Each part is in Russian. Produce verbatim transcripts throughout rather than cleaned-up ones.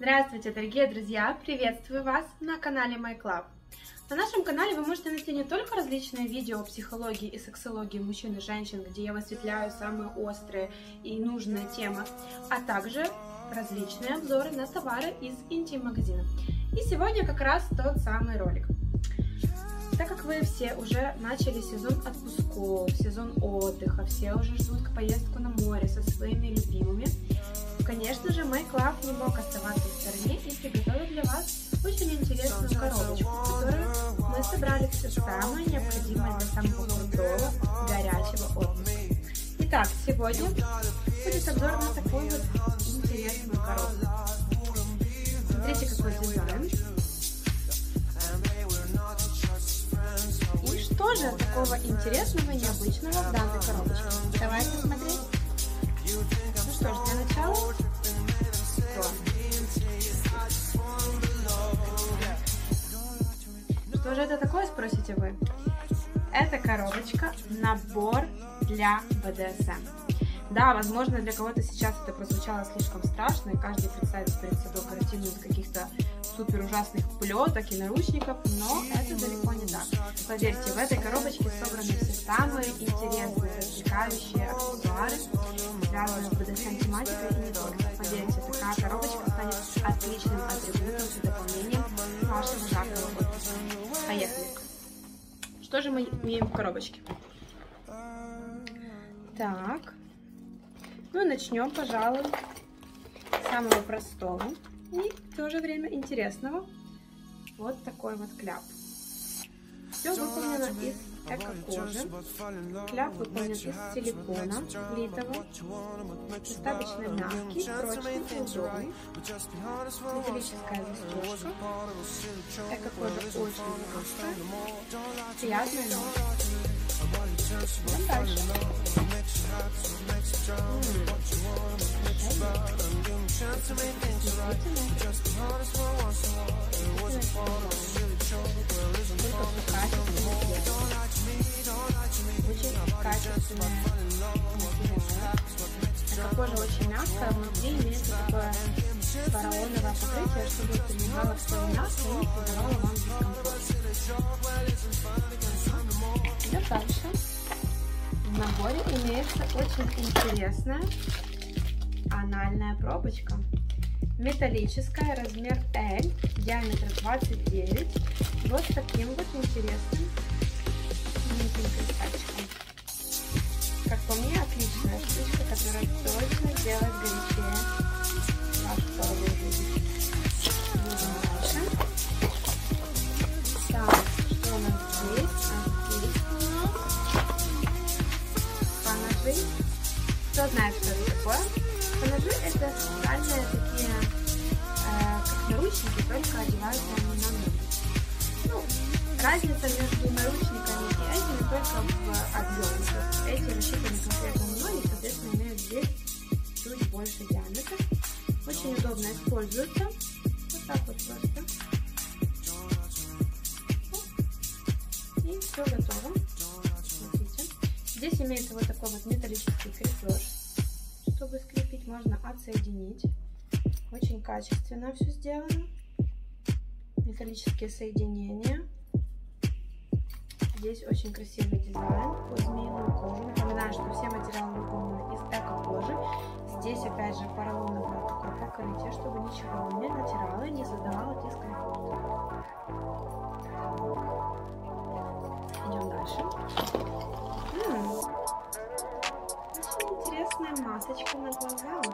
Здравствуйте, дорогие друзья! Приветствую вас на канале MyClub. На нашем канале вы можете найти не только различные видео о психологии и сексологии мужчин и женщин, где я высветляю самые острые и нужные темы, а также различные обзоры на товары из интим-магазина. И сегодня как раз тот самый ролик. Так как вы все уже начали сезон отпусков, сезон отдыха, все уже ждут поездку на море со своими любимыми, конечно же, MyClub не мог оставаться в стороне и приготовил для вас очень интересную коробочку, в которой мы собрали все самое необходимое для самого крутого, горячего отдыха. Итак, сегодня будет обзор на такую вот интересную коробку. Смотрите, какой дизайн. И что же такого интересного и необычного в данной коробочке? Давайте смотреть. Ну что ж, для начала, что же это такое, спросите вы? Это коробочка, набор для бэ дэ эс эм. Да, возможно, для кого-то сейчас это прозвучало слишком страшно, и каждый представит перед собой картину из каких-то супер ужасных плеток и наручников, но это далеко не так. Поверьте, в этой коробочке собраны все самые интересные, развлекающие аксессуары, связанные с бэ дэ эс эм тематикой и не только. Поверьте, такая коробочка станет отличным атрибутом и дополнением вашего жаркого отдыха. Поехали! Что же мы имеем в коробочке? Так, ну начнем, пожалуй, с самого простого и в то же время интересного. Вот такой вот кляп. Все выполнено из эко-кожи. Кляп выполнен из силикона литого, достаточно мягкий, прочный и удобный. Металлическая застежка. Эко-кожа очень мягкая, приятная ножка. Идем дальше. Очень качественная материал. Эко-кожа очень мягкая, внутри имеется такое поролоновое покрытие, чтобы принимало все мясо и не создавало вам дискомфорт. Идем дальше. В наборе имеется очень интересная анальная пробочка. Металлическая, размер L, диаметр двадцать девять. Вот с таким вот интересным маленьким кристальчиком. Как по мне, отличная штучка, которая точно сделает горячее вашу половую жизнь. Идем дальше. Так, что у нас здесь? А здесь у нас поножи. Кто знает, что это такое? Поножи — это специальные такие, э, как наручники, только одеваются они на ноги. Ну, разница между наручниками и этими только в объеме. Эти рассчитаны конкретно на ноги, соответственно, имеют здесь чуть больше диаметра. Очень удобно используются. Вот так вот просто. И все готово. Смотрите. Здесь имеется вот такой вот металлический крепеж. Чтобы скрепить, можно отсоединить. Очень качественно все сделано. Металлические соединения. Здесь очень красивый дизайн под змеиную кожу. Напоминаю, что все материалы выполнены из эко-кожи. Здесь опять же поролоновое такое покрытие, чтобы ничего не натирало и не создавало дискомфорта. Идем дальше. М-м. Очень интересная масочка на глаза.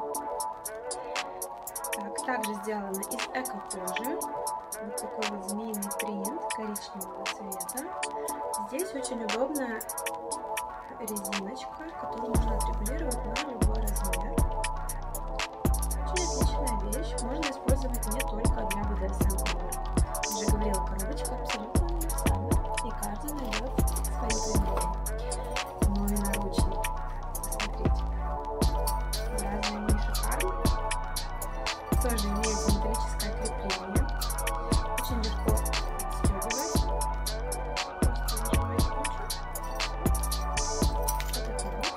Так, также сделана из эко-кожи. Вот такой вот змеиный принт коричневого цвета. Здесь очень удобная резиночка, которую можно отрегулировать на любой размер. Очень отличная вещь. Можно использовать не только для бэ дэ эс эм товара. Я уже говорила, коробочка абсолютно универсальна, и каждый найдет свою применение. Ну и наручник. Посмотрите. Разве они не шикарны? Тоже имеется металлическое крепление. Очень легко отстегивать.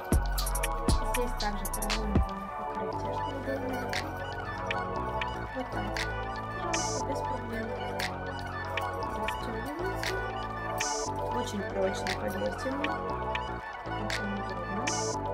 Здесь также поролоновое покрытие, чтобы было. Вот так, пожалуйста, без проблем. Застегивается. Очень прочно, поверьте мне. Очень удобно.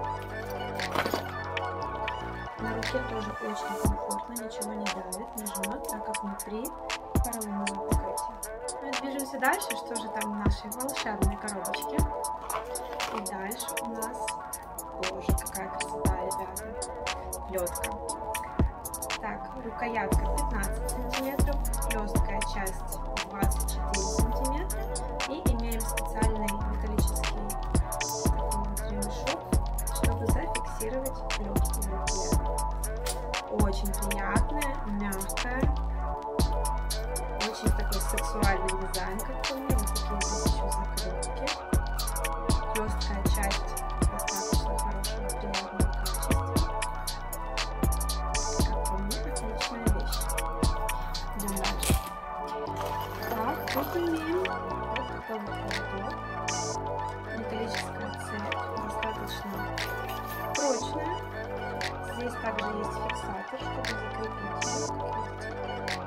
На руке тоже очень комфортно, ничего не давит, не жмет, так как внутри поролоновое покрытие. Мы движемся дальше. Что же там в нашей волшебной коробочке? И дальше у нас, боже, какая красота, ребята, плетка. Так, рукоятка пятнадцать сантиметров, хлесткая часть двадцать четыре сантиметра. И имеем специальный металлический такой вот ремешок, чтобы зафиксировать плетку в руке. Очень приятная, мягкая, очень такой сексуальный дизайн, как по мне. Вот такие здесь еще закрылки. Хлесткая часть достаточно хорошего, приятного качества. Как по мне, отличная вещь. Идем дальше. Так, тут имеем вот такой вот поводок. Металлическая цепь, достаточно прочная. Здесь также есть фиксатор, чтобы закрепить ее, как видите.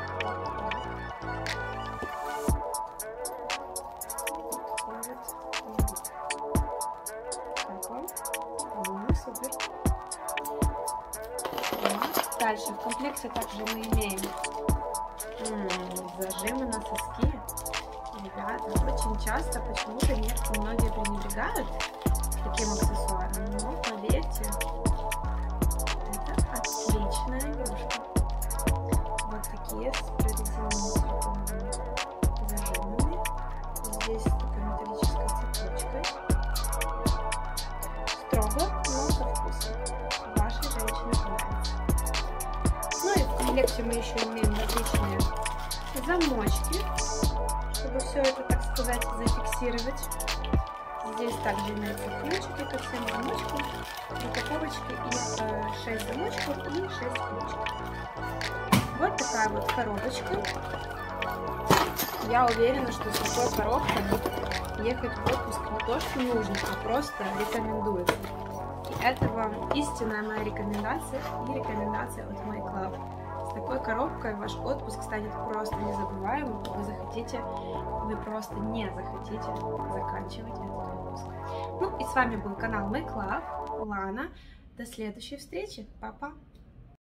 Как вам? По-моему, супер. Дальше в комплекте также мы имеем зажимы на соски. Ребята, очень часто почему-то некоторые многие пренебрегают таким аксессуаром, но поверьте, это отличная игрушка. Вот такие с прорезиненными силиконовыми зажимами. Здесь такой металлической цепочкой. Строго, но со вкусом. Вашей женщине понравится. Ну и в комплекте мы еще имеем различные замочки, чтобы все это, так сказать, зафиксировать. Здесь также имеются ключики ко всем замочкам. В упаковочке их шесть замочков и шесть ключиков. Вот такая вот коробочка. Я уверена, что с такой коробкой ехать в отпуск не то что нужно, а просто рекомендуется. И это вам истинная моя рекомендация и рекомендация от MyClub. С такой коробкой ваш отпуск станет просто незабываемым. Вы захотите, вы просто не захотите заканчивать этот отпуск. Ну и с вами был канал MyClub, Лана. До следующей встречи. Па-па!